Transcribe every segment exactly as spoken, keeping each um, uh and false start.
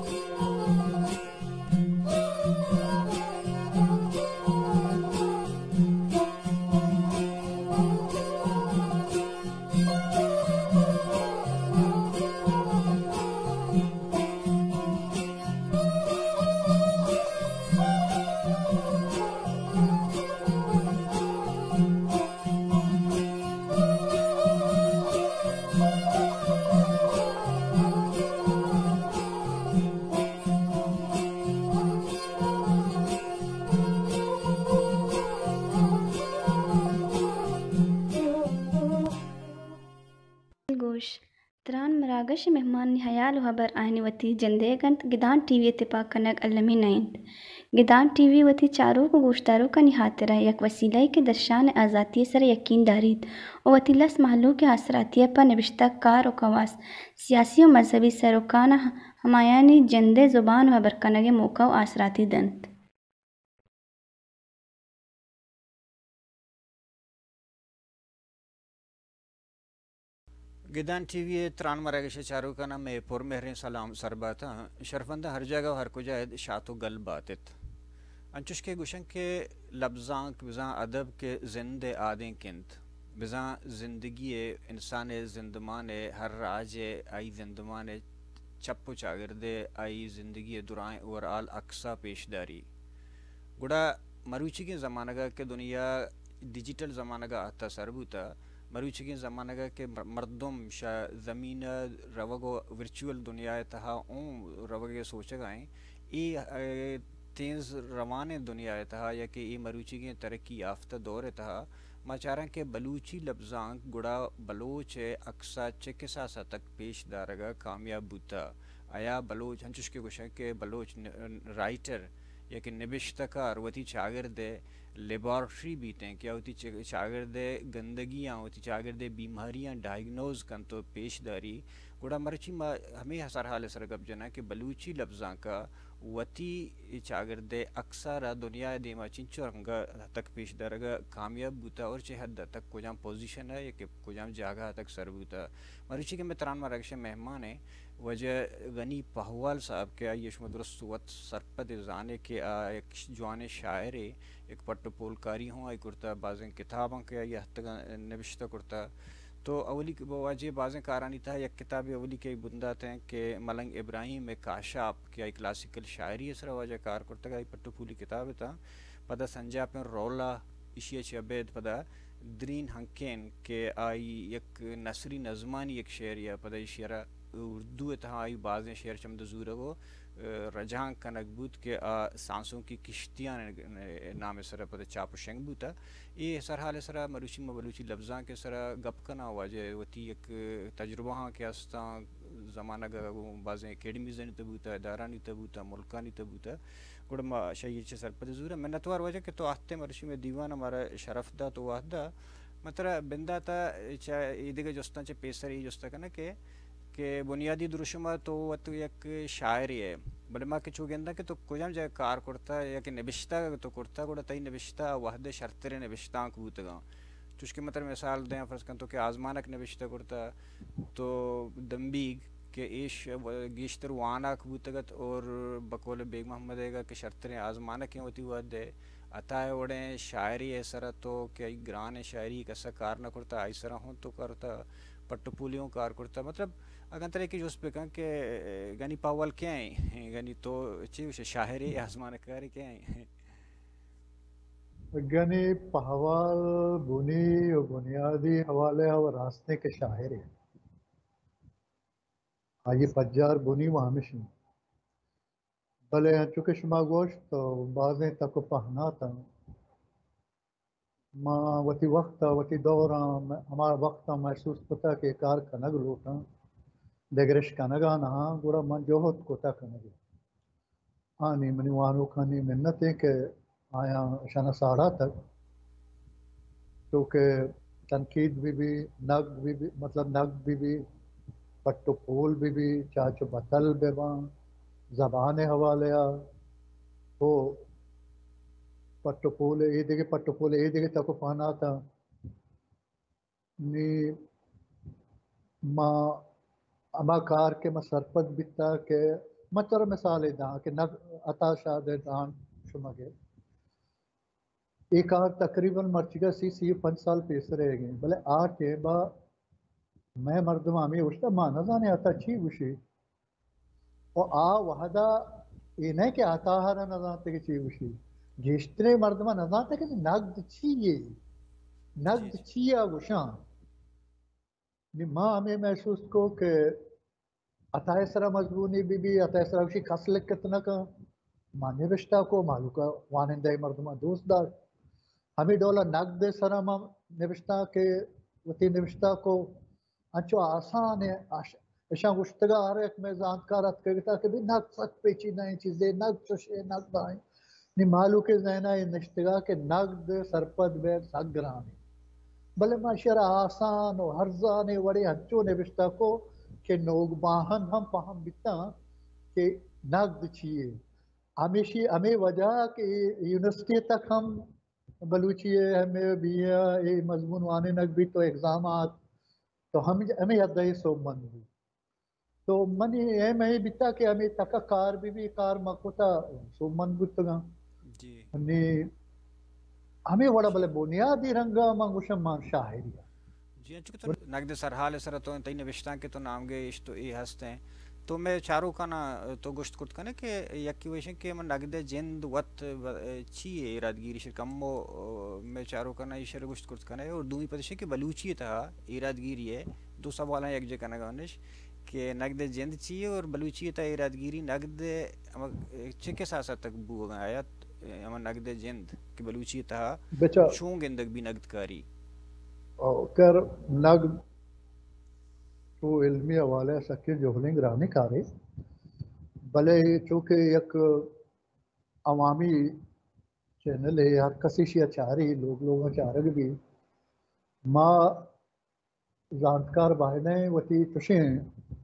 गोश تران مراغش مهمان نهيال وهبر آهني وتي جنديگنت گدان ٹی وی اتفاق کنگ علمی نائند گدان ٹی وی وتی چارو کو گوشتارو کا نہاترہ یک وسیلہ کے درشان آزادی سر یقین دارید و وتی لس محلو کے اثراتیہ پر نوشتہ کار و کواس سیاسی و مذہبی سروکان ہمایانی جندے زبان و ہبر کنگ موقع و اثراتی دنت گدان ٹی وی تران مراگش چارو کا نام پر مہرین سلام سرباتا شرفندہ ہر جگہ ہر کجا شاتو گل باتت انچوش کے گوشن کے لبزاں بزاں ادب کے زندے آدیں کنت بزاں زندگی انسان زندمان ہر راج آئی زندمان چپ و چاگردے آئی زندگی درائیں اورال اقصا پیشداری گڑا مروچی کے زمانہ کا کہ دنیا ڈیجیٹل زمانہ کا آتا سربوتا مروچی کے زمانہ کا کہ مردم شا زمین روگو ورچوئل دنیا تہا اون روگے سوچ گائیں ای تیز روان دنیا تہا یا کہ ای مروچی کے ترقی یافتہ دور تہا ما چاراں کہ بلوچی لفظاں گڑا بلوچ اقصا چکسا سا تک پیش دارگا کامیاب بوتا آیا بلوچ ہنچوش کے گوشن کہ بلوچ رائٹر یا کہ نبشتہ کار وتی چاگردے لیبارٹری بیتیں کیا ہوتی چاگردے گندگیاں ہوتی چاگردے بیماریاں ڈائگنوز کن تو پیش داری گوڑا مرچی ما ہمیں ہسار حال سر گب جنا کہ بلوچی لفظاں کا وتی چاگردے اکثر دنیا دیما چنچو رنگا تک پیش دارگا کامیاب بوتا اور چہ حد تک کجام پوزیشن ہے یا کہ کجام جاگہ تک سر بوتا مرچی کے میں تران مراگش مہمان ہیں وجہ غنی پہوال صاحب کے یشم درست وقت سرپد زانے کے ایک جوان شاعر ایک پٹ پولکاری ہوں آئی کرتا بعضیں کتاباں کے یہ حد تک نوشتہ کرتا تو اولی واجہ بعضیں کارانی تھا یک کتاب اولی کے بندہ تھے کہ ملنگ ابراہیم کاشاپ کے آئی کلاسیکل شاعری اسرا واجہ کار کرتا آئی پٹ پولی کتاب تھا پدا سنجا پہ رولا اشیہ چبید پدا درین ہنکین کے آئی یک نثری نظمانی ایک شعر یا پدا اشیرہ اردو تہا آئی بعضیں شعر چمد زورہ وہ رجہاں کنک بود کہ سانسوں کی کشتیاں نام سرا پتہ چاپ شنگ بوتا یہ سر حال سرا مروچی مبلوچی لفظاں کے سرا گپ کنا واجہ وتی ایک تجربہ ہاں کے استاں زمانہ گا بعضیں اکیڈمیز نہیں تبوتا ادارہ نہیں تبوتا ملکہ نہیں تبوتا گوڑا ما شاید چھ سر پتہ زورہ میں نتوار واجہ کہ تو آتے مروچی میں دیوان ہمارا شرف دا تو واحدہ مطلب بندہ تا چاہ ایدگا جستان چاہ پیسر ای جستا کنا کہ کہ بنیادی درشمہ تو وہ تو یک شاعری ہے بلے ماں کے چوگندہ کہ تو کجام جائے کار کرتا یا کہ نبشتہ تو کرتا گوڑا تئی نبشتہ وحد شرطر نبشتہ کو بوتگا چوش کے مطلب مثال دیں فرض کن تو کہ آزمانک نبشتہ کرتا تو دمبیگ کہ ایش گیشتر وانا کو بوتگت اور بقول بیگ محمد ہے گا کہ شرطر آزمانک ہیں ہوتی وحد ہے عطائے وڑیں شاعری ایسرا تو کہ ای گران شاعری کسا کار نہ کرتا ایسرا ہوں تو کرتا پٹ پولیوں کار کرتا مطلب اگر طرح کی جو اس پہ کہاں کہ گنی پاول کیا ہیں گنی تو چیز شاعری آزمان کاری کیا ہیں گنی پہوال بنی و بنیادی حوالے اور راستے کے شاعر ہیں آئیے پجار بنی و ہمش نہیں بلے چونکہ شما گوشت تو بعضیں تک پہنا تھا ماں وتی وقت وتی دورہ ہمارا وقت محسوس پتا کہ کار کنگ لوٹا دگرش کنگا نہا گوڑا من جوہت کوتا کنگا آنی منی وانو کھانی منت ہے کہ آیا شنا ساڑھا تک کیونکہ تنقید بھی بھی نگ بھی بھی مطلب نگ بھی بھی پٹو پھول بھی بھی چاچو بتل بے بان زبان حوالے تو پٹو پھول اے دیگے پٹو پھول اے دیگے تک پانا تھا نی ماں اما کار کے میں سرپت بیتا کہ مچر مثال دا کہ نگ عطا شاہ دے دان شمگے ایک آر تقریباً مرچگا سی سی پانچ سال پیس رہے گئے بلے آ کے با میں مردم ہمیں وشتا ماں نزانے آتا چی وشی اور آ وحدہ یہ نہیں کہ آتا ہرا نزانتے کہ چی وشی گیشترے مردمہ نزانتے کہ نگد چیئے جی نگد جی چیئے وشان ماں ہمیں محسوس کو کہ عطا سرا مضمونی بی بی عطا سرا وشی خاص لکت نہ کا ماں نوشتہ کو مالو کا وانندہ مردمہ دوست دار ہمیں ڈولا نگد سرا ماں نوشتہ کے وتی نوشتہ کو انچو آسان ہے اشان گشتگا ہر ایک میں زانتکارت کرتا کہ بھی نگ سک پیچی نئی چیزیں نگ چشے نگ دائیں نی مالو کے ذہنہ یہ نشتگا کہ نگد سرپد بیر سگ گرانی بلے معاشرہ آسان و ہرزانے وڑے ہنچو نوشتہ کو کہ نوگ باہن ہم پہم بیتا کہ نگد چیئے ہمیشی ہمیں وجہ کہ یونیورسٹی تک ہم بلوچی ہے ہمیں بھی یہ مضمون وانے نگ بھی تو اگزامات تو ہم ہمیں یاد ہے سو من بھی تو منی یہ میں بیتا کہ ہمیں تکا کار بھی بھی کار مکوتا سو من گتگا جی ہمیں وڑا بلے بنیادی رنگا منگوشم مان شاہری جی چونکہ تو نقد سرحال سر تو تئی نوشتان کے تو نام گے اس تو یہ ہستے ہیں تو میں چاروں کا نا تو گشت کت کنے کہ یکی ویشن کہ من نقد جند وط چیئے ارادگیری شر کمو میں چاروں کا نا یہ شر گشت کت کنے اور دومی پتشن کہ بلوچی تھا ارادگیری ہے دو سوالاں یک جگہ نگانش کہ نقد جند چیئے اور بلوچی تھا ارادگیری نقد چکے ساسا تک بو آیت اما نقد جند کہ بلوچی تھا چون گندگ بھی نقد کاری کر نگد تو علمی حوالے سکے جو ہلنگ رہنے کارے بلے چونکہ یک عوامی چینل ہے ہر کسی شی اچاری لوگ لوگ اچارگ بھی ماں زانتکار باہنے وتی چشیں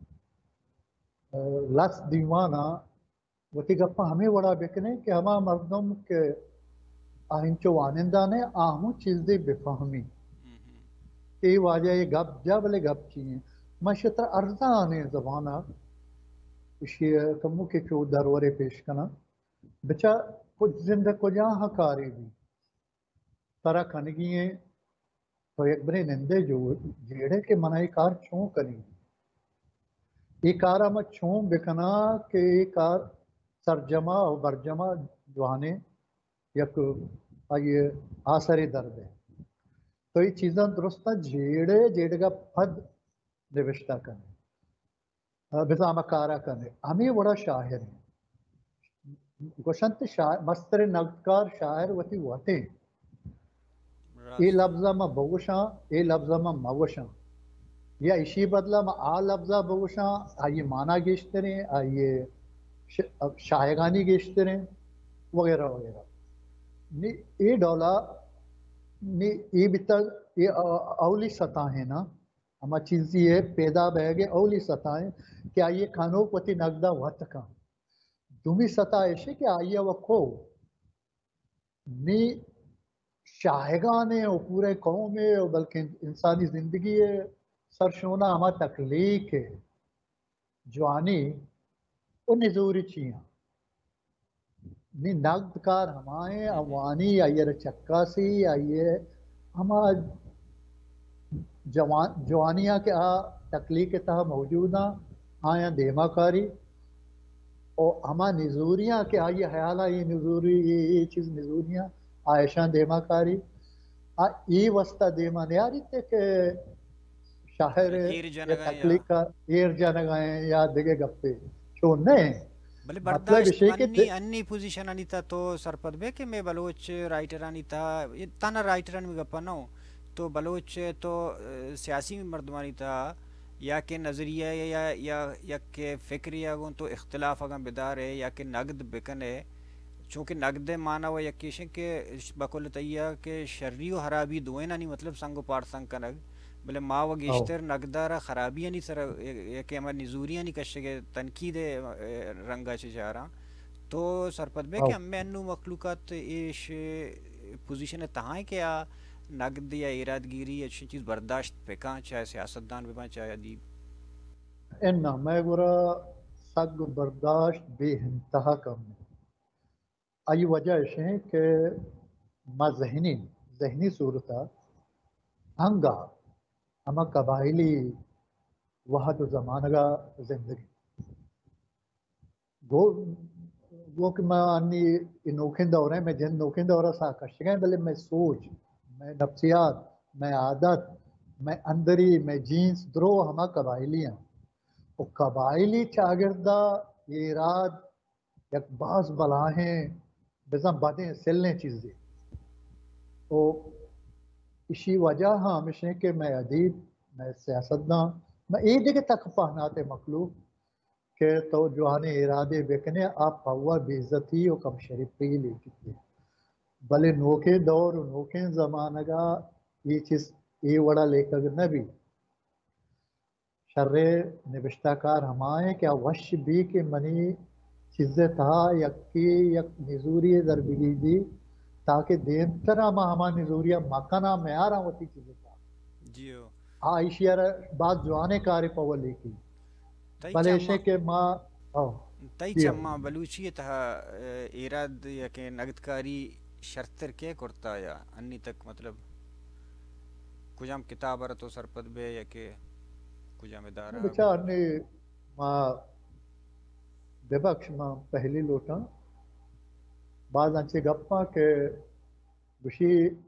لس دیوانا وتی گپا ہمیں وڑا بکنے کہ ہما مردم کے آہنچو وانندہ نے آہمو چیز دے بفہمی کہ واجہ یہ گپ جا بلے گپ چیئیں مشتر ارزانے زبانہ اسی کمو کے چو درورے پیش کنا بچا کچھ زندہ کجا ہکاری بھی ترہ کھنگی ہیں تو ایک بنے نندے جو جیڑے کے منائی کار چون کنی یہ کارا میں چون بکنا کہ یہ کار سرجمہ و برجمہ جوانے یک آئیے آثری درد ہے تو یہ چیزاں درستہ جیڑے جیڑے کا پھد نوشتہ کنے بزامہ کارا کنے ہمیں بڑا شاعر ہیں گوشنت شاعر مستر نگدکار شاعر وتی وطے اے لفظہ میں بوشاں اے لفظہ میں موشاں یا اسی بدلہ میں آ لفظہ بوشاں آئیے مانا گیشتریں آئیے شائگانی گیشتریں وغیرہ وغیرہ نی اے ڈولا نی اے بیتا یہ اولی سطح ہے نا ہما چیزی ہے پیدا بہ گئے اولی سطح ہے کہ آئیے کھانو پتی نگدہ وط کا دومی سطح ایشے کہ آئیے وکھو نی شاہگانے اور پورے قوم ہے اور بلکہ انسانی زندگی ہے سرشونہ ہما تخلیق ہے جوانی وہ نزوری چیئاں نی نقد کار ہمائیں اوانی آئیے رچکا سی آئیے ہما جوان جوانیاں کے آ تخلیق تہا موجودہ آیا دیما کاری اور ہما نزوریاں کے آئیے حیالہ یہ نزوری یہ چیز نزوریاں آئیشان دیما کاری ای وسطہ دیما نیاری تے کہ شاہر تخلیق کا ایر جانگائیں یا دگے گپے چھوڑ نہیں بلے برداشت انی انی پوزیشن آنی تا تو سرپد بے کہ میں بلوچ رائٹر آنی تا تانا رائٹران میں گپا نو تو بلوچ تو سیاسی مردمانی تا یا کہ نظریہ یا یا یا کہ فکری آگوں تو اختلاف آگاں بدار ہے یا کہ نقد بکن ہے چونکہ نقد مانا و یکیشن کہ بکل تیہ کہ شرری و حرابی دوئے نانی مطلب سنگو پارت سنگ کا نقد بلے ما و گیشتر نقدارا خرابی نہیں سر کہ ہمارا نزوری نہیں کشے تنقید رنگا چے جا رہا تو سرپد بے کہ ہمیں انو مخلوقات ایش پوزیشن تہاں کہ آ نقد یا ارادگیری اچھی چیز برداشت پہ کہاں چاہے سیاستدان پہ چاہے ادیب انہا میں گورا सग बर्दाश्त बेइंतहा कम है। आई वजह है कि मा जहनी जहनी सूरत हंगा अमा कबाइली वहद जमानगा जिंदगी गो वो कि मैं अन्नी नोखे दौरे में जिन नोखे दौरा सा कशगें भले मैं सोच मैं नफ्सियात मैं आदत मैं अंदरी मैं जीन्स द्रो हमा कबाइलियाँ वो कबाइली चागिरदा ये रात यक बास बलाहें बेज़म बातें सिलने चीज़ें तो इसी वजह हाँ हमेशा कि मैं अदीब मैं सियासतदान मैं ये देखे तक पहनाते मखलूक के तो जुआने इरादे बेकने आप हवा बेइज्जती और कम शरीफी लेती भले नोके दौर नोके ज़माना ये चीज़ ये वड़ा लेकर न भी शर्रे निविष्टाकार हमारे क्या वश भी के मनी चीज़ें था यकी यक निजूरी दरबिगी दी ताकि देन तरह मा हमा निजूरिया मकाना में आ रहा होती चीज़ें था जियो हाँ इशियार बात जुआने कार्य पवली की तई भले चम्मा के माँ ओ तई जियो चम्मा बलूची तहा इराद या के नगदकारी शर्तर के करता या अन्नी तक मतलब कुजाम किताब अर तो सरपद बे या के कुजाम इदारा बच्चा अन्य माँ बेबख्श माँ पहली लोटा बाद अंचे गप्पा के गुशी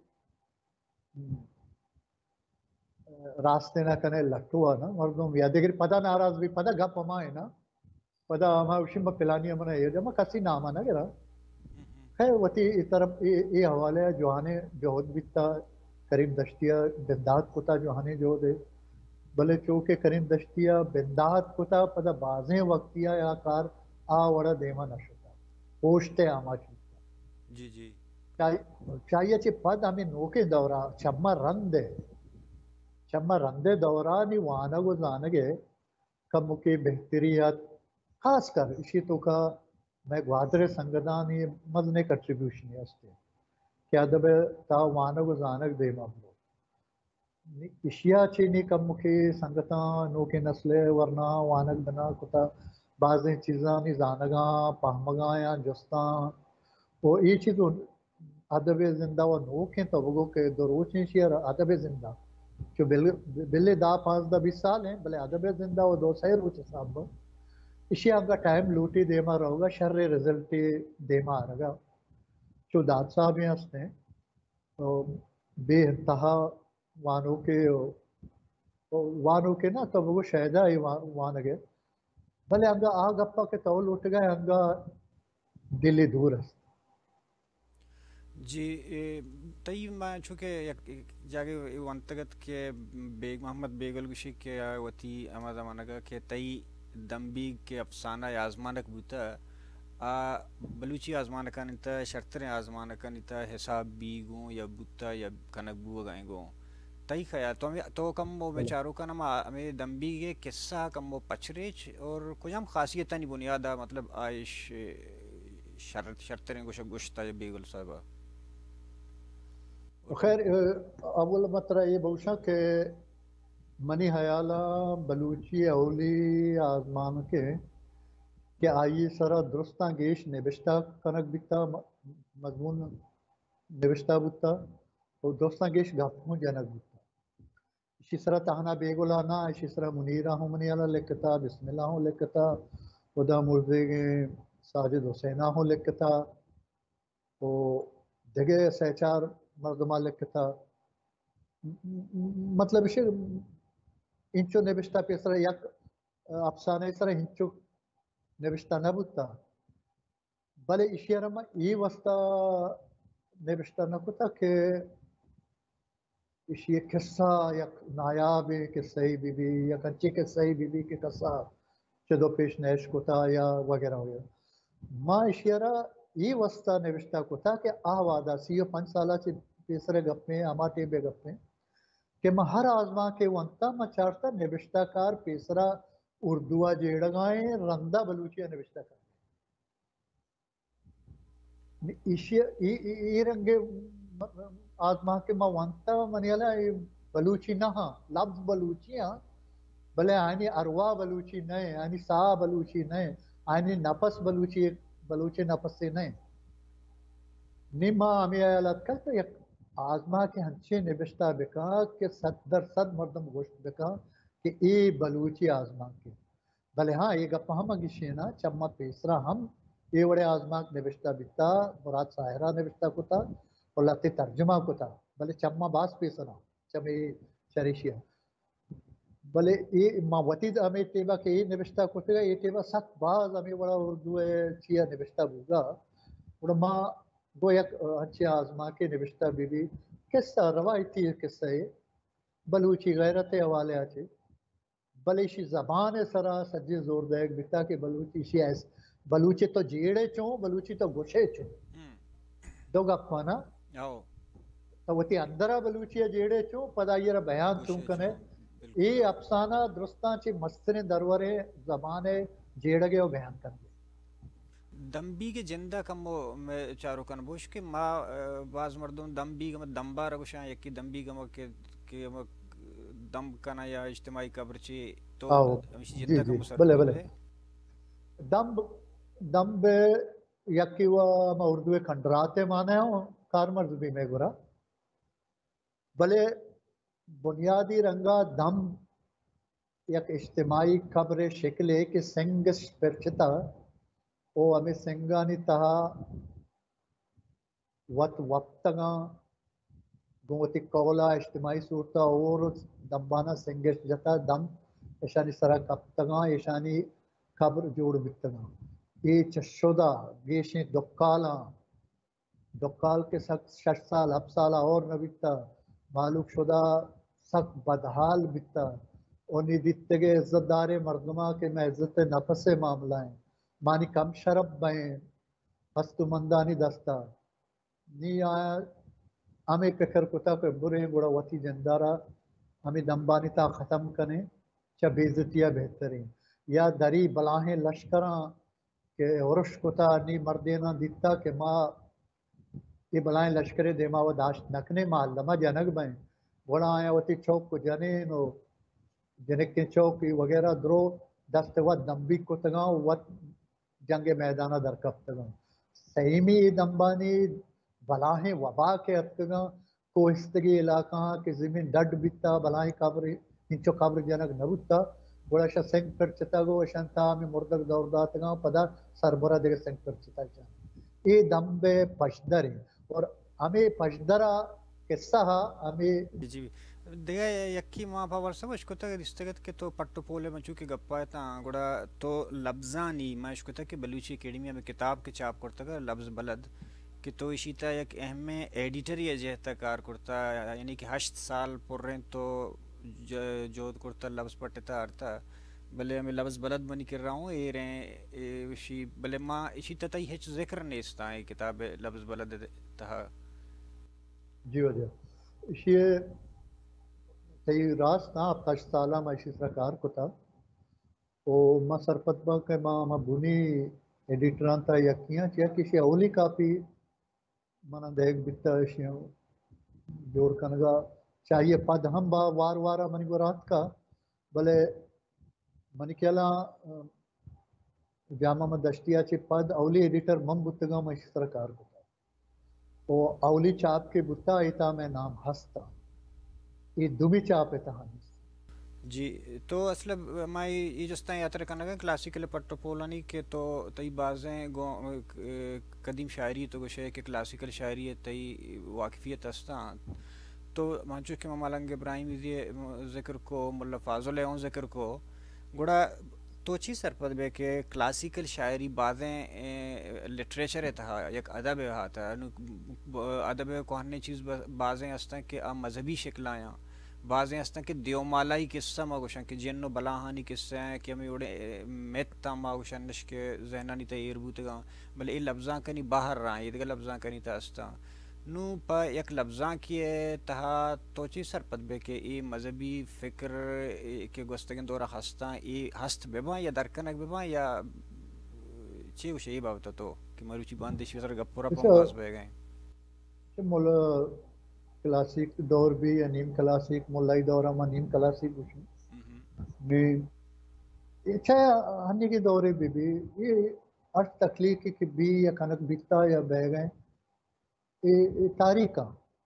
रास्ते ना कने लट्टुआ ना मर्दों यादगिरी पता नाराज भी पता गप हमारे ना पता हमारे उसी में पिलानी हमने ये जमा कसी नाम ना गिरा है वती इस तरफ ये ये हवाले है जोहाने जोहद बिता करीम दश्तिया बिंदात कुता जोहाने जो दे भले चौके करीम दश्तिया बिंदात कुता पता बाजें वक्तिया या कार आ वड़ा देमा नशुता पोष्टे आमा चुता जी जी चाहिए चाहिए चे पद हमें नोके दौरा चम्मा रंग दे चम्मा रंदे दौरा नी वाना को जानगे कम के बेहतरियत खास कर इसी तो का मैं ग्वादरे संगदान ये मजने कंट्रीब्यूशन है इसके क्या दबे ता वाना को जानक दे मामलो इशिया चीनी कम के संगता नो के नस्ले वरना वानक बना कुता बाज़ें चीज़ां नी जानगा पहमगा या जस्ता वो ये चीज़ अदबे जिंदा वो नो के तबगो के दरोच शियर अदबे जिंदा जो बिल बिल्ले दा पाँच दा बीस साल हैं भले अदबे जिंदा वो दो सही रोच साहब इसी आपका टाइम लूटी देमा रहोगा शर्रे रिजल्ट देमा रहेगा जो दाद साहब हैं हंसते हैं तो बेइंतहा वानों के वानों के ना तब वो शहदा ही वान गए भले हंगा आ गप्पा के तो लूट गए हंगा दिल्ली दूर है जी तई मैं चूँकि जागे अंतर्गत के बेग मोहम्मद बेगल गुशी के वती अमा जमाना का के तई दम्बी के अफसाना आजमानक बूता आ बलूची आजमान का निता शर्तरें आजमान का निता हिसाब बीगों या बूता या कनक बुआ गाएंगो तई खया तो हमें तो कम वो बेचारों का नाम हमें दम्बी के किस्सा कम वो पचरेच और कुछ हम खासियत नहीं बुनियादा मतलब आयश शर्त शर्तरें कुछ गुश्ता या बेगल साहबा खैर अव्वल मतरा ये बहुशा के मनी हयाला बलूची अवली आजमान के कि आई सरा दुरुस्ता गेश निविष्टा कनक बिकता मजमून निविष्टा बुता और दुरुस्ता गेश गाफों जनक बुता इसी तरह तहना बेगुलाना इसी तरह मुनीरा हूँ मनियाला लिखता बिस्मिल्लाह हूँ लिखता उदा मुर्दे साजिद हुसैना हूँ लिखता तो जगह सहचार मर्दमा लिखता मतलब इसे इंचो निविष्टा पे तरह यक अफसाने तरह इंचो निविष्टा न बुता भले इशियारमा ये वस्ता निविष्टा न कुता के इशिये किस्सा यक नायाब के सही बीबी या कंचे के सही बीबी के कस्सा चदो पेश नैश कुता या वगैरह वगैरह माँ इशियारा ये वस्ता निविष्टा कुता के आहवादा सी पंच साला चे तीसरे गप्पे हमारे बे गप्पे कि मैं हर आजमा के वंता मैं चारता निविष्टाकार पेसरा उर्दुआ जेड़गाए रंदा बलूचिया निविष्टाकार इशिया ये रंगे आजमा के मैं वंता मनियाला बलूची ना हाँ लफ्ज बलूचिया بلے آئینی اروا بلوچی نہیں، آئینی سا بلوچی نہیں، آئینی نفس بلوچی بلوچی نفس سے نہیں. نیما ہمیں آیالات کرتا یک آزما کے ہنچے نبشتہ بکا کہ صد در صد مردم گوشت بکا کہ ای بلوچی آزما کے. بلے ہاں یہ گپا ہم اگشینا چمہ پیسرا ہم یہ وڑے آزما نبشتہ بکتا مراد ساہرہ نبشتہ کتا اور لاتے ترجمہ کتا بلے چمہ باس پیسرا چمہ شریشیہ. بلے یہ ماوتی ہمیں تیبا کہ یہ نبشتہ کتے گا یہ تیبا سخت باز ہمیں بڑا اردو چیا نبشتہ بوگا اور ماں گو یک اچھی آزما کے نبشتہ بی بی قصہ روایتی قصہ ہے بلوچی غیرت حوالے آچے بلے زبان سرا سجی زور دیکھ بتا کہ بلوچی شی ایس بلوچی تو جیڑے چوں بلوچی تو گوشے چوں دو گپانا تو وتی اندرا بلوچی جیڑے چوں پدا یہ بیان چوں کنے یہ افسانہ درستان چی مستن درورے زبان جیڑ گئے وہ بیان کر دے. دمبی کے جندہ کم وہ میں چارو کن بوش کہ ما بعض مردوں دمبی گم دمبا رگوشاں یکی دمبی گم کہ کہ دم کنا یا اجتماعی قبر چی تو ہمیشہ جندہ کم مسر بلے بلے دمب دمب یکی وہ ما اردوے کھنڈراتے مانے ہوں کارمرز بھی میں گرا بلے بنیادی رنگا دم یک اجتماعی قبر شکل ہے کہ سنگس پرچتا او ہمیں سنگانی تہا وط وقتگاں گوتی کولا اجتماعی صورتا اور دمبانا سنگس جتا دم ایشانی سرا کپتگاں ایشانی قبر جوڑ بکتگاں یہ چشدہ گیشیں دکالاں دکال کے سخت شش سال ہف سالہ اور نہ بکتا معلوم شدہ سخت بدحال بکتا انہی دیتے گے عزت دار مردمہ کے میں عزت نفس سے معاملہ ہیں مانی کم شرب بہیں ہست مندانی دستا نی آیا ہمیں فکر کتا کہ برے گوڑا وطی جندارا ہمیں دمبانی تا ختم کنے چا بیزتیاں بہترین یا دری بلاہیں لشکراں کہ عرش کتا نی مردینا دیتا کہ ماں یہ بلائیں لشکر دیما و داشت نکنے ماں لما جنگ بہیں گوڑا آیا وطی چوک کو جنین و جنک کے چوکی وغیرہ درو دست وط دمبی کتگاں وط جنگ میدانہ در کفتگاں سہیمی دمبانی بلاہیں وبا کے اتگاں کوہستگی علاقہ کے زمین ڈڈ بیتا بلاہیں قبر انچو قبر جنگ نبوتا گوڑا شا سنگ پر چتا گو شانتا ہمیں مردک دور داتگاں پدا سربرہ دیگر سنگ پر چتا جانا یہ دمب پشدر ہے اور ہمیں پشدرہ قصہ ہمیں جی دیگا یکی ماں پاور سمجھ کو تا رستگت کے تو پٹو پولے میں چونکہ گپا ہے تا گوڑا تو لفظانی میں اس کو تا کہ بلوچی اکیڈمی میں کتاب کے چاپ کرتا گا لفظ بلد کہ تو اسی تا یک اہم ایڈیٹری ہے جہتا کار کرتا یعنی کہ ہشت سال پر رہیں تو جو کرتا لفظ پٹتا آرتا بلے ہمیں لفظ بلد بنی کر رہا ہوں اے رہیں اسی بلے ماں اسی تا تا ہیچ ذکر نہیں استا ہے کتاب لفظ بلد تہا جی ہو جا اسی تی راست نا پش سالہ میں اسی سرکار کو تا او ما سرپت با کہ ما ما بنی ایڈیٹران تا یکیاں چیا کسی اولی کاپی منا دیکھ بیتا اشیاں جوڑ کنگا چاہیے پد ہم با وار وارا منی کو رات کا بلے منی کیالا جامع میں دشتیا چی پد اولی ایڈیٹر من بتگا میں اسی سرکار کو تا او اولی چاپ کے بتا ایتا میں نام ہستا یہ دومی چاپ ہے تہانی جی تو اصل میں یہ جس طرح یاتر کرنا گا کلاسیکل پٹو پولانی کے تو تئی بازیں گو قدیم شاعری تو گوشے کہ کلاسیکل شاعری ہے تئی واقفیت ہستا تو مانچو کہ ممالنگ ابراہیم ذکر کو ملا فاضل اون ذکر کو گوڑا تو چیز سرپد بے کہ کلاسیکل شاعری بازیں لٹریچر ہے تھا یک ادب ہے تھا ادب کوہنے چیز بازیں ہستا کہ مذہبی شکل آیا بعضیں ہستن کہ دیو مالائی قصہ ماگوشن کہ جنو بلاہانی قصہ ہیں کہ ہمیں اڑے میتا ماگوشن نش کے ذہنانی تا ایر بوتگاں بلے ای لفظاں کنی باہر رہا یہ دیگر لفظاں کنی تا ہستا نو پا یک لفظاں کیے تہا تو چی سرپت بے کہ ای مذہبی فکر کے گوستگن دورا ہستا ای ہست ببا یا درکنک ببا یا چی وشے ای باوتا تو کہ مروچی باندیشی وزر گپورا پنگاز بے گئیں مولا کلاسیک دور بھی یا نیم کلاسیک مولائی دورہ میں نیم کلاسیک کچھ ni اچھا ہنی کی دورے بھی بھی یہ ارت تخلیقی کی بھی یا کنک بیتا یا بہ گئے یہ تاریخ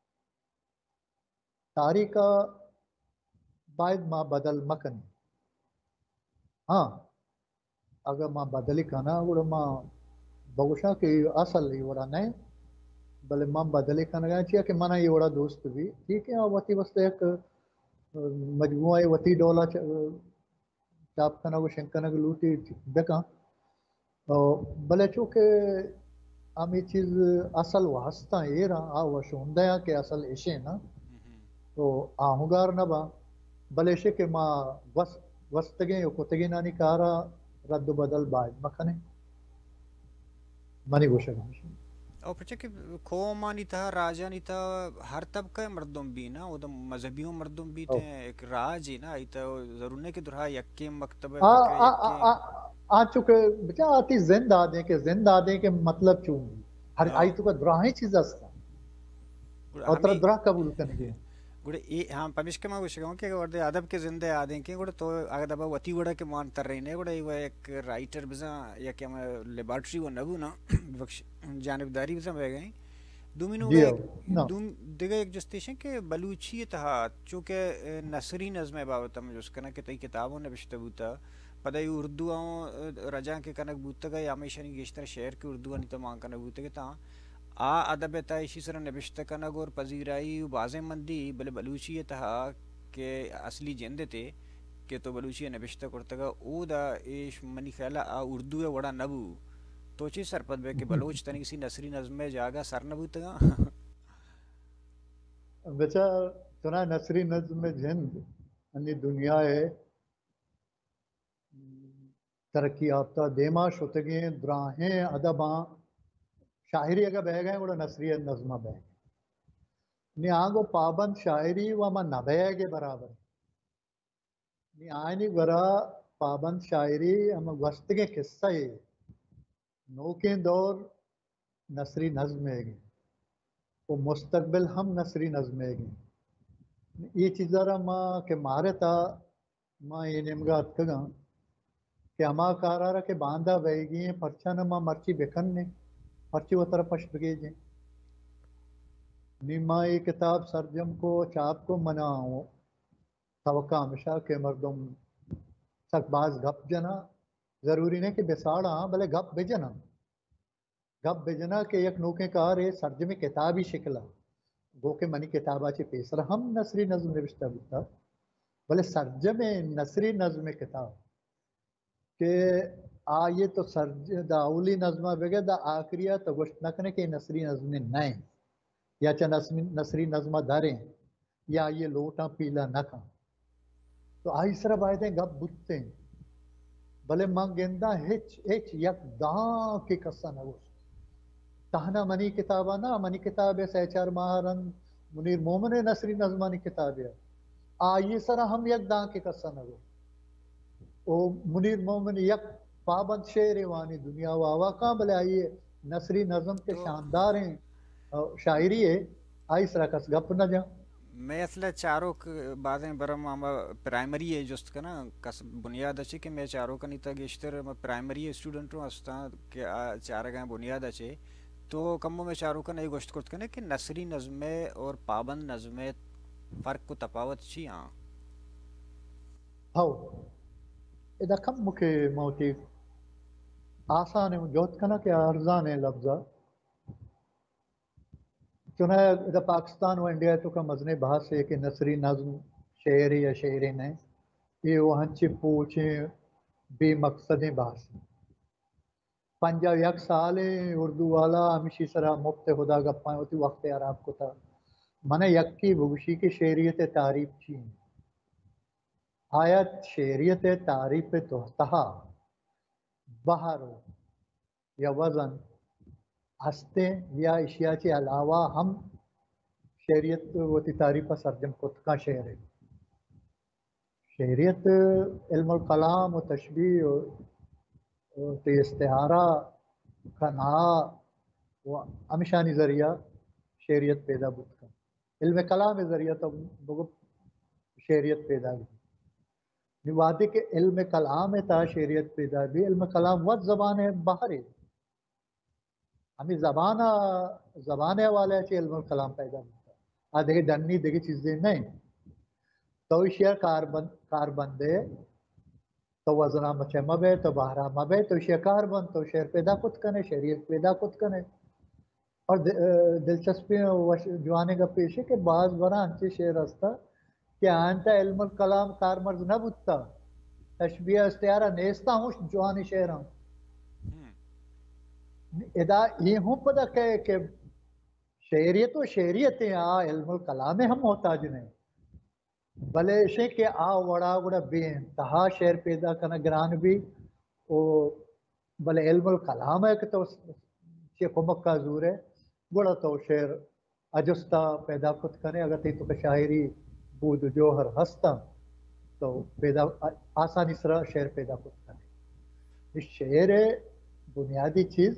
تاریخ باید ما بدل مکنی ہاں اگر ما بدلی کنا وڑا ما بگوشا کہ اصل یہ وڑا نہیں بلے ما بدلی کنا گیا چاہیے کہ منا یہ وڑا دوست بھی ٹھیک ہے وتی وسط ایک مجموعہ وتی ڈولا چاپ کنا کو شنکنا کو لوٹی دیکھا بلے چونکہ ہم یہ چیز اصل واسطہ یہ رہا آ وشوندہ ہے کہ اصل ایشے نا تو آہنگار نہ با بلے شے کہ ما وستگیں یا کتگیں نانی کارا رد و بدل باید مکھنے منی گوشہ گوشہ اور پچھے کہ قومانی تھا راجانی تھا ہر طبقہ مردم بھی نا وہ مذہبیوں مردم بھی تھے ایک راج ہی نا ایتا ضرور نہیں کہ درہا یکی مکتبہ فکر یکی آ چکے بچہ آتی زند آدھیں کہ زند آدھیں کہ مطلب چونگی ہر آئی تو کا دراہیں چیز استا اور ترہ درہ قبول کرنے گئے گوڑے ہاں پمیشکہ میں گوشہ گاؤں کہ گوڑے ادب کے زندہ آدھیں کہ گوڑے تو اگر دبا وطی وڑا کے مان تر رہی نے گوڑے وہ ایک رائٹر بزا یا کہ ہمیں لیبارٹری وہ نبو نا جانبداری بزا بے گئیں دومینو گئے دوم دیگا ایک جستیشن کہ بلوچی تہا چونکہ نصری نظم بابتا میں جس کنا کہ تی کتابوں نے بشتہ بوتا پدائی اردو آؤں رجاں کے کنک بوتا گا یا ہمیشہ نہیں گیشتر شہر کے اردو آنی تمام کنک بوتا گا تا آ ادب تایشی سر نبشتہ کنک اور پذیرائی بازیں مندی بلے بلوچی تہا کہ اصلی جندے تھے کہ تو بلوچی نبشتہ کرتا گا او دا ایش منی خیالہ آ اردو ہے وڑا نبو تو چی سر پد بے کہ بلوچ تنی کسی نصری نظم میں جاگا سر نبوتا گا بچہ چنہ نصری نظم میں جند انی دنیا ہے ترقی یافتہ دیما شتگیں دراہیں ادباں شاعری اگر بہ گئے وہ نصری نظمہ بہ گئے نی آنگو پابند شاعری و اما نبے کے برابر نی آئینی برا پابند شاعری اما وسط کے قصہ ہے نوکیں دور نصری نظم ہے گئے وہ مستقبل ہم نصری نظم ہے گئے یہ چیزا را ماں کہ مارے تا ماں یہ نمگات کگا کہ اما کارا را کہ باندھا بہ گئی پرچا نہ ماں مرچی بکن نے پرچی وہ طرف پشت بگے جائیں نیما یہ کتاب سرجم کو چاپ کو مناؤں توقع ہمیشہ کہ مردم سک باز گپ جنا ضروری نہیں کہ بساڑا بلے گپ بجنا گپ بجنا کہ یک نوکے کار ہے سرجمی کتابی شکلا گو کہ منی کتابہ چی پیسر ہم نصری نظم نوشتہ بتا بلے سرجم نصری نظم کتاب کہ آئیے تو سرج دا اولی نظمہ بگے دا آخریہ تو گوشت نکنے کہ نصری نظم نہیں یا چا نصری نظمہ داریں یا یہ لوٹا پیلا نکا تو آئی سر بائدیں گپ بجتے ہیں بلے ماں گندہ ہچ ہچ یک داں کی قصہ نگوشت تہنا منی کتابہ نا منی کتاب ہے سہچار مہارن منیر مومن نصری نظمانی کتاب ہے آئی سر ہم یک داں کی قصہ نگوشت او منیر مومن یک پابند شعر وانی دنیا واوا کہاں بلے آئیے نصری نظم کے شاندار ہیں شاعری ہے آئی سرا کس گپ نہ جا میں اصلا چاروں بعدیں برم آما پرائمری ہے جست کا نا کس بنیاد اچھے کہ میں چاروں کا نیتا گیشتر میں پرائمری اسٹوڈنٹ ہوں ہستا کہ چارہ گئے بنیاد اچھے تو کموں میں چاروں کا نہیں گوشت کرت کرنے کہ نصری نظمیں اور پابند نظمیں فرق کو تفاوت چی ہاں ہاو ادا کم مکے موتی آسان ہے جوت کنا کہ ارزان ہے لفظہ چنانچہ ادا پاکستان و انڈیا تو کا مزنے بحث ہے کہ نصری نظم شعر یا شعر نہیں یہ وہاں چی پوچھیں بے مقصدیں بحث ہیں پنجا یک سال اردو والا ہمیشی سرا مفت خدا گپائیں ہوتی وقت عراب کو تھا منہ یکی بگوشی کی شعریت تعریف چین آیت شعریت تعریف توحتہا بہر یا وزن ہستے یا اشیاء کے علاوہ ہم شعریت ہوتی تعریف سرجم کت کا شعر ہے شعریت علم الکلام و تشبیہ و استعارہ کنا و ہمیشانی ذریعہ شعریت پیدا بود کا علم کلام ذریعہ تو بگو شعریت پیدا ہوئی निवादी के इल्म कलाम है ता शरीयत पैदा भी इल्म कलाम वत जबान है बाहर है हमें जबाना जबाने वाले चे इल्म कलाम पैदा होता आ देखे डन्नी देखे चीजें नहीं तो शेयर कार्बन कार्बन दे तो वजना मचे मबे तो बाहरा मबे तो शेयर कार्बन तो शेयर पैदा कुछ कने शरीयत पैदा कुछ कने और दिलचस्पी जवानी का पेश है कि बाज बना अंचे शेर हस्ता कि आंता इल्म कलाम कारमर्ज न बुत्ता तशबिया इस्तियारा नेस्ता हूँ जवानी शेर हूँ इदा ये हूँ पता के कि शहरियत तो शहरियत है आ इल्म कलाम हम मोहताज नहीं भले शे के आ वड़ा वड़ा बेइंतहा शेर पैदा करना ग्रान भी ओ भले इल्म कलाम है कि तो शे कुमक का जोर है बड़ा तो शेर अजुस्ता पैदा खुद करे अगर ती तो का शायरी बूद जोहर हस्ता तो पैदा आसानी से शेर पैदा खुद करे इस शेर बुनियादी चीज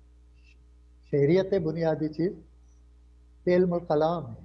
शहरियत बुनियादी चीज इल्म कलाम है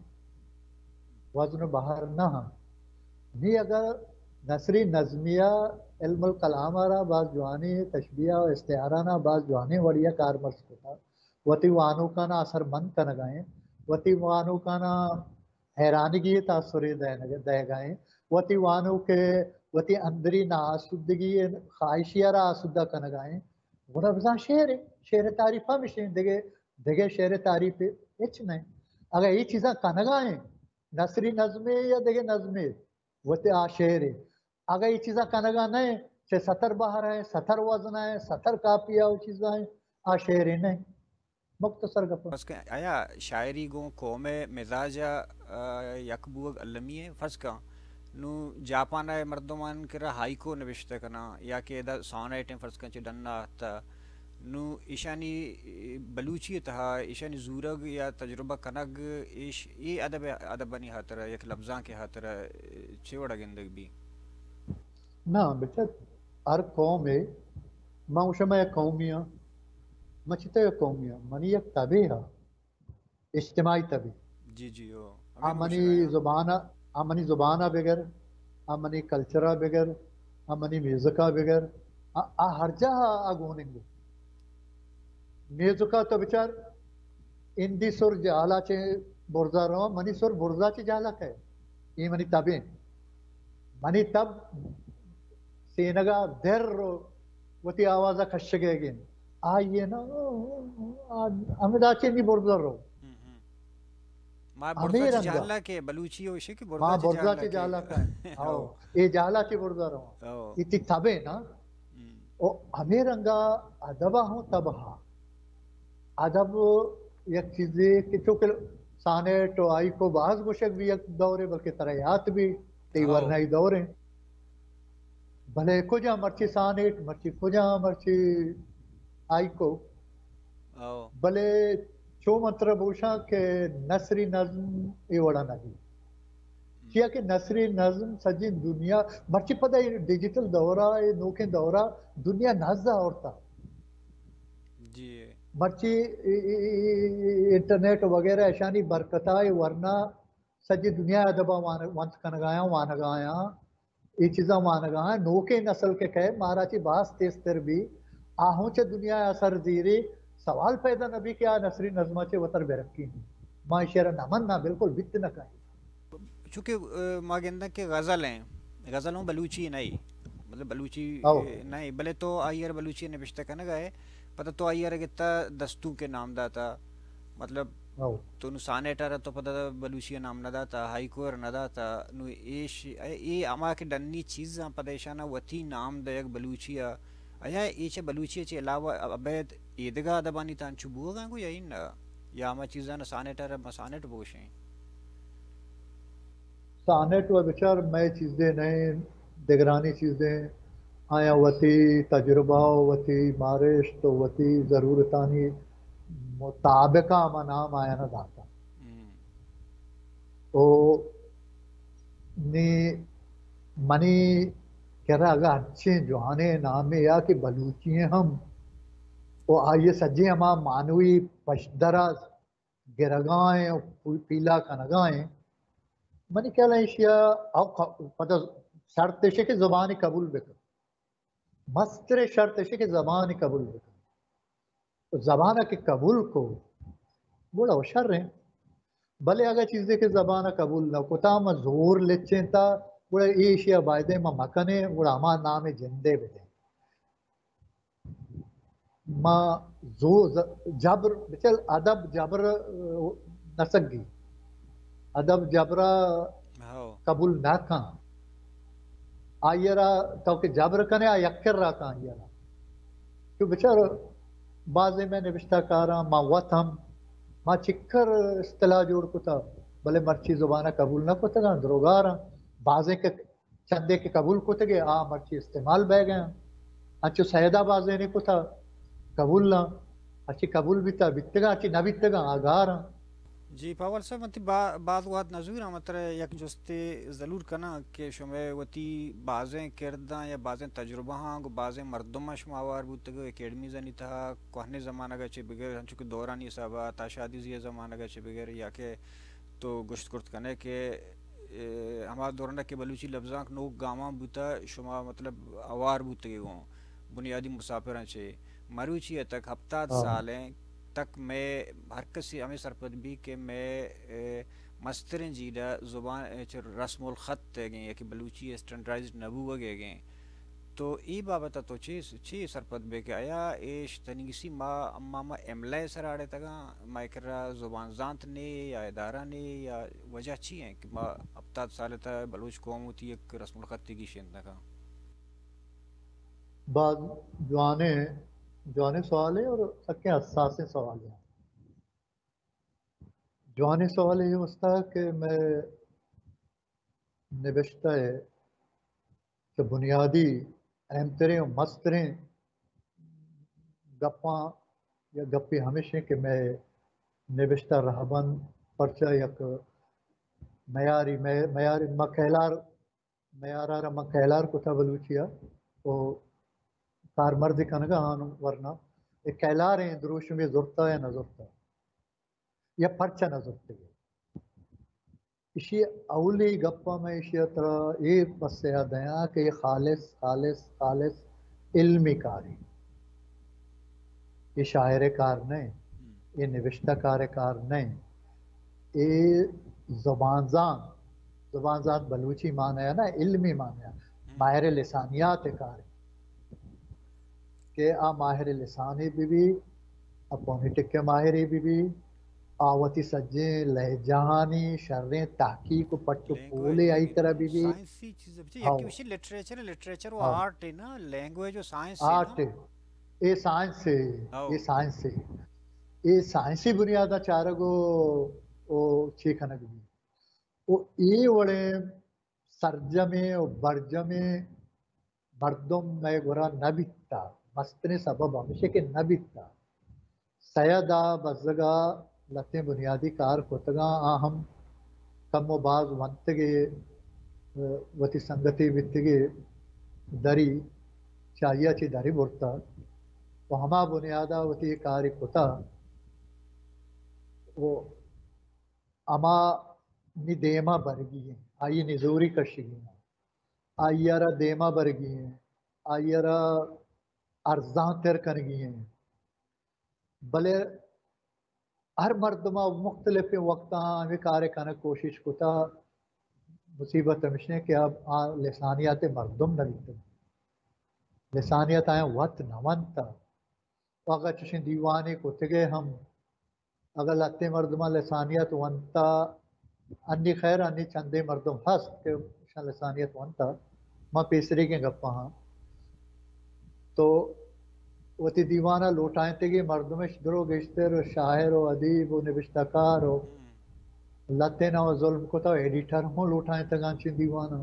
वजन बाहर ना नहीं अगर नसरी नज़मिया इल्म कलाम आरा बाज जवानी तशबिया और इस्तियाराना बाज जवानी वड़िया कारमर्स होता वती वानू का ना असर मंद कर गए वती वानू का ना हैरानगी तासुरे दे गए वती वानू के वती अंदरी नासुदगी ख्वाहिशियारा आसुदा कर गए गुना बजा शेर है शेर तारीफा मिशे देगे देगे शेर तारीफ इच नहीं अगर ये चीज़ा कनगा है नसरी नज़मे या देगे नज़मे वते आ शेर है अगर ये चीज़ा कनगा नहीं से सतर बाहर है सतर वजन है सतर कापिया वो चीज़ा है आ शेर है नहीं मुख्तसर गप फस का आया शायरी गो कौमे मिजाजा यकबूग अलमी है फस का नु जापान है मर्दमान करा हाइको नविश्ता करना या के दा सोनेट फस का चिडन्ना था नु ईशानी बलूची था ईशानी जूरग या तजुर्बा कनग इश ये अदब अदब बनी हातर एक लफ्ज़ां के हातर चिवड़ा गिंदग भी ना बेटा हर कौम है माउशमा कौमिया मचते कौमिया मनी एक तबी है इज्तिमाई तबी जी जी ओ आमनी ज़ुबाना आमनी ज़ुबाना बगैर आमनी कल्चरा बगैर आमनी म्यूजिका बगैर आ हर जहा आगोनेंगे म्यूजिका तो बेचार इंदी सुर जाला चे बुर्जा रो मनी सुर बुर्जा चे जाला के ये मनी तबे मनी तब सेनगा दर वती आवाज़ा खशगेगे आ ये ना अमिदाचे नहीं बुर्जा रो मां बुर्जा चे जाला के बलूची हो इसे के मां बुर्जा चे जाला का आओ ये जाला चे बुर्जा रो इति तबे ना ओ अमेरंगा अदबा हूं तब हा अदब एक चीज़ें कि चूँकि साने तो आई को बाज मुशक भी एक दौरे बल्कि तरयात भी तीवरनाई दौरे भले कुजा मर्ची साने मर्ची कुजा मर्ची आई को भले चो मंत्र भूषा के नसरी नज़्म ये वड़ा नहीं किया कि नसरी नज़्म सजी दुनिया मर्ची पता है डिजिटल दौरा ये नोके दौरा दुनिया नज़्दा औरता जी मर्ची इंटरनेट वगैरह ऐशानी बरकताए वरना सजी दुनिया अदबा वंत कनगाया वानगाया ये चीज़ा वानगाया नोके नस्ल के कहे महाराची बास तेज तर भी आहूं चे दुनिया असर जीरी सवाल पैदा नबी क्या नसरी नज़मा चे वतर बेरकी मां शेर नमन ना बिल्कुल बित न कहे चूँकि मां गेंदा के गज़ल हैं गज़लों बलूची नहीं मतलब बलूची नहीं भले तो आयर बलूची ने बिश्ता कन गए पता तो आयर कितना दस्तू के नाम दाता मतलब तो नुसाने टारा तो पता बलूची नाम न दाता हाइकोर न दाता नु एश ये अमा के डन्नी चीज़ पदेशाना वती नाम दयक बलूचिया अया एचे बलूचिया चे अलावा अबैद ईदगा दबानी तान चुबुगा को यही ना या अमा चीज़ा नसाने टारा मसाने तो बोशें सानेट व बिचार मैं चीज़ें नहीं दिगरानी चीज़ें आया वती तजुर्बा वती मारिश तो वती ज़रूरतानी मुताबिका मा नाम आया ना दाता तो ने मनी कह रहा अगर अच्छे जुहाने नाम में या कि बलूची हैं हम वो आइए सज्जे हमा मानवी पशदरा गिरगाएं पीला कनगाएं मनी क्या एशिया अब पता شرط ہے کہ زبان قبول بکن مستر شرط ہے کہ زبان قبول بکن تو زبانہ کے قبول کو بڑا ہوشر ہیں بھلے اگر چیزیں کہ زبانہ قبول نہ کوتا ما زور لچیں تا بڑا ایشیا بائدے ما مکنے بڑا ہما نام جندے بدے ما زو جبر بچل ادب جبر نسگی ادب جبرا ہاو قبول نہ کھاں آئیرا تو کہ جبر کنے آ یکر را کھاں آئیرا کیوں بچار بعضے میں نوشتہ کارا ما وطم ما چکر اصطلاح جوڑ کتا بلے مرچی زبانہ قبول نہ کتا گا دروگارا بعضے کے چندے کے قبول کتا گے آ مرچی استعمال بے گئے اچھو سیدہ بعضے نے کتا قبول نہ اچھی قبول بیتا بیتگا اچھی نہ بیتگا آگارا جی پاول صاحب انتی بعض وقت نظور آمد رہے یک جستے ضرور کنا کہ شمع وتی بعضیں کرداں یا بعضیں تجربہ ہاں گو بعضیں مردمہ شماوار بودتے گو اکیڈمی زنی تھا کوہنے زمانہ گا چے بگر ہنچو کہ دورانی صاحبہ تا شادی زی زمانہ گا چے بگر یا کہ تو گشت کرت کنے کہ ہمارا دورانہ کے بلوچی لفظاں نوک گاواں بوتا شما مطلب اوار بودتے گو بنیادی مسافران چے مروچی ہے تک ہفتاد سالیں تک میں ہر کسی ہمیں سرپد بھی کہ میں مسترین جیدہ زبان رسم الخط گئیں یا کہ بلوچی اسٹینڈرائزڈ نبو گئے گئیں تو ای بابتا تو چیز چی سرپد بے کہ آیا ایش تنگیسی ما اما ما املائے سر آڑے تگا ما اکرہ زبان زانت نے یا ادارہ نے یا وجہ چی ہیں کہ ما ہفتاد سال تا بلوچ قوم ہوتی ایک رسم الخط کی شیندہ کا بعض جوانے جوانے سوال ہے اور سکے حساس سوال ہیں جوانے سوال یہ مستا ہے کہ میں نوشتہ ہے کہ بنیادی اہم ترین و مسترین گپاں یا گپی ہمیشہ کہ میں نوشتہ رہبن پرچہ یک میاری میاری مکھیلار میارا مکھیلار کتا بلوچیا وہ کارمرد کنگا آنو ورنہ ایک کیلار ہیں دروش میں زورتا ہے نہ زورتا یا پرچہ نہ زورتے گئے اسی اولی گپا میں اسی طرح یہ بس یاد ہے کہ یہ خالص خالص خالص علمی کاری یہ شاعر کار نہیں یہ نوشتہ کار کار نہیں یہ زبان زان زبان زان بلوچی معنی ہے نا علمی معنی ہے ماہر لسانیات کار کہ آ ماہر لسانی بھی بھی اپونیٹک کے ماہری بھی بھی آوتی سجے لہجانی شریں تحقیق پٹو پولے آئی طرح بھی بھی سائنسی چیز ہے یکی وشی لٹریچر لٹریچر و آرٹ ہے نا لینگویج و سائنس ہے آرٹ یہ سائنس سے یہ سائنس سے یہ سائنسی بنیادہ چارگو او چیکھنگ بھی وہ ای وڑے سرجمے و برجمے مردم میں گورا نبیتا مستنے سبب ہمیشہ کہ نبیتا سیدہ بزگا لتے بنیادی کار کتگا آہم کم و باز ونتگے وتی سنگتی وتگے دری چاہیا چی دری برتا تو ہما بنیادہ وتی کاری کتا وہ اما نی دیما برگی ہیں آئی نزوری کشی ہیں آئیارا دیما برگی ہیں آئیارا ارزاں تر کنگی ہیں بلے ہر مردمہ مختلف وقتاں ہمیں کارے کھانا کوشش کتا مصیبت ہمشنے کہ اب لسانیات مردم نہ لیتے لسانیات آئیں وقت نوانتا اگر چشن دیوانے کتگے ہم اگر لتے مردمہ لسانیات وانتا انی خیر انی چندے مردم ہست کہ شن لسانیات وانتا ماں پیسری کے گپا ہاں تو وتی دیوانہ لوٹائیں تگی مردمش درو گشتر و شاعر و ادیب و نوشتہ کار و لتے نہ ظلم کو تو ایڈیٹر ہوں لوٹائیں تگان چین دیوانہ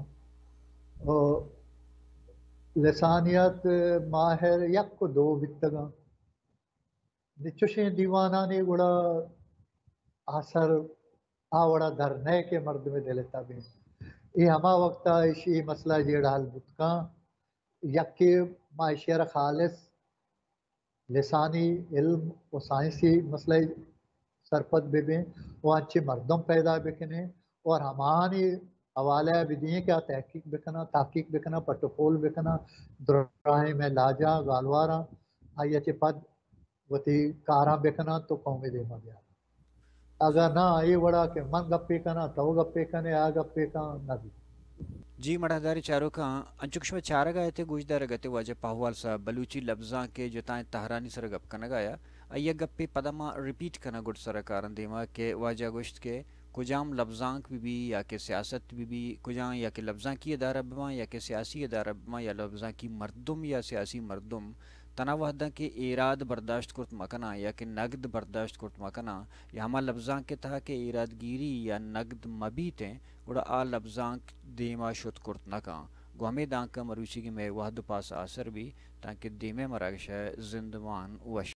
لسانیات ماہر یک کو دو بتگان نچوشیں دیوانہ نے گڑا اثر آوڑا دھرنے کے مرد میں دلتا بھی یہ ہما وقتا اسی مسئلہ جیڑا حل بتکان یک کے معاشیر خالص لسانی علم و سائنسی مسئلہ سرپت بے بیں وہ اچھے مردم پیدا بکنے اور ہمانی हवाले विधियाँ क्या तहकीक बिकना तहकीक बिकना पटोपोल बिकना द्राहे में लाजा गालवारा आयचे पद वती कारा बिकना तो कौमे दे मगया अगर ना ये बड़ा के मन गप्पे कना तो गप्पे कने आ गप्पे का नबी जी मढ़दारी चारों का अंचुक्ष में चार गए थे गुजदार गते वाजे पाहवाल सा बलूची लफ्जा के जताएं तहरानी सर गप कना गाया अय्या गप्पे पदमा रिपीट कना गुड सर कारण देमा के वाजा गुश्त के कुजाम लफ्जांक भी भी या के सियासत भी भी कुजां या के लफ्जां की अदारा बमा या के सियासी अदारा बमा या लफ्जां की मर्दुम या सियासी मर्दुम तनावहदा के इराद बर्दाश्त कुर्त मकना या के नगद बर्दाश्त कुर्त मकना या हमा लफ्जां के तहा के इरादगिरी या नगद मबीतें उड़ा आ लफ्जां देमा शुत कुर्त नका गुहमे दांका मरूची की में वहद पास आसर भी ताकि देमे मरागश जिंदवान वश